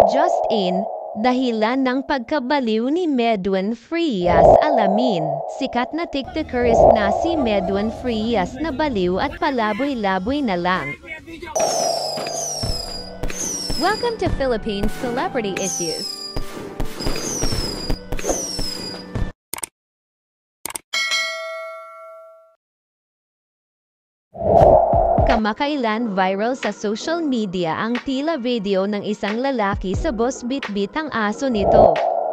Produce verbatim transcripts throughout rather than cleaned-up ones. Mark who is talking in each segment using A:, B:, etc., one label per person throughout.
A: Just in, dahilan ng pagkabaliw ni Medwin Frias. Alamin, sikat na TikToker na si Medwin Frias na baliw at palaboy-laboy na lang. Welcome to Philippines Celebrity Issues. Kamakailan viral sa social media ang tila video ng isang lalaki sa bus bitbit ang aso nito.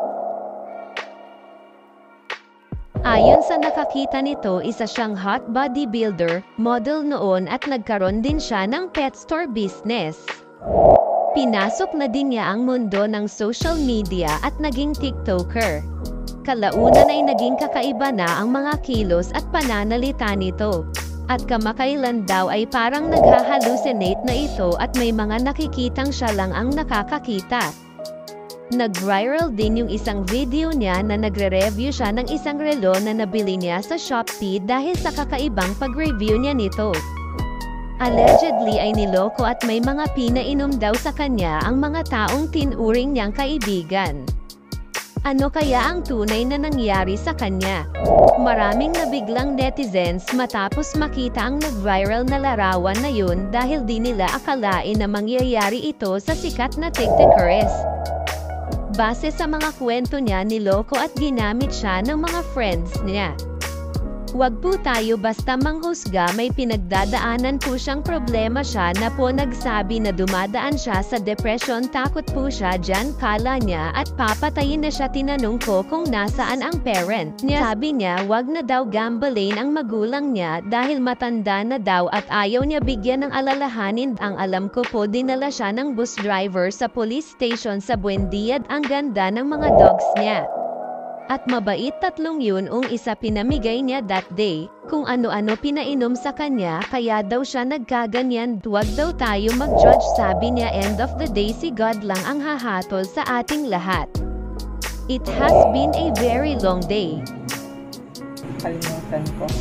A: Ayon sa nakakita nito, isa siyang hot bodybuilder, model noon at nagkaroon din siya ng pet store business. Pinasok na din niya ang mundo ng social media at naging TikToker. Kalaunan ay naging kakaiba na ang mga kilos at pananalita nito. At kamakailan daw ay parang naghahalucinate na ito at may mga nakikitang siya lang ang nakakakita. Nag-viral din yung isang video niya na nagre-review siya ng isang relo na nabili niya sa Shopee dahil sa kakaibang pag-review niya nito. Allegedly ay niloko at may mga pinainom daw sa kanya ang mga taong tinuring niyang kaibigan. Ano kaya ang tunay na nangyari sa kanya? Maraming nabiglang netizens matapos makita ang nag-viral na larawan na yun dahil di nila akalain na mangyayari ito sa sikat na TikTokers. Base sa mga kwento niya, niloko at ginamit siya ng mga friends niya. Wag po tayo basta manghusga, may pinagdadaanan po siyang problema siya na po nagsabi na dumadaan siya sa depression, takot po siya dyan, kala niya at papatayin na siya. Tinanong ko kung nasaan ang parent niya. Sabi niya wag na daw gambalain ang magulang niya dahil matanda na daw at ayaw niya bigyan ng alalahanin. Ang alam ko po dinala siya ng bus driver sa police station sa Buendia. Ang ganda ng mga dogs niya. At mabait, tatlong yun ang isa pinamigay niya that day, kung ano-ano pinainom sa kanya kaya daw siya nagkaganyan. Huwag daw tayo mag-judge, sabi niya. End of the day, si God lang ang hahatol sa ating lahat. It has been a very long day.
B: Kalimutan ko.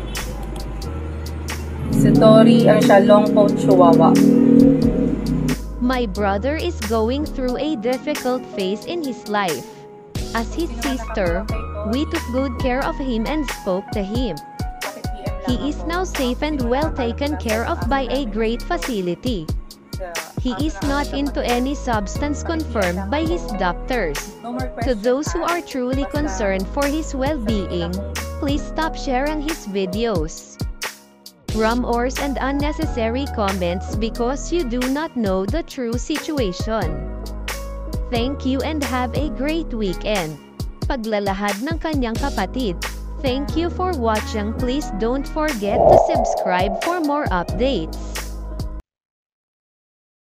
B: Si Tori ang siya long coat chihuahua.
A: My brother is going through a difficult phase in his life. As his sister, we took good care of him and spoke to him. He is now safe and well taken care of by a great facility. He is not into any substance, confirmed by his doctors. To those who are truly concerned for his well-being, please stop sharing his videos, rumors and unnecessary comments because you do not know the true situation. Thank you and have a great weekend. Paglalahad ng kanyang kapatid. Thank you for watching. Please don't forget to subscribe for more updates.